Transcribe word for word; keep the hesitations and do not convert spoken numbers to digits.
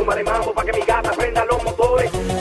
tumba de mambo pa' que mi gata prenda los motores.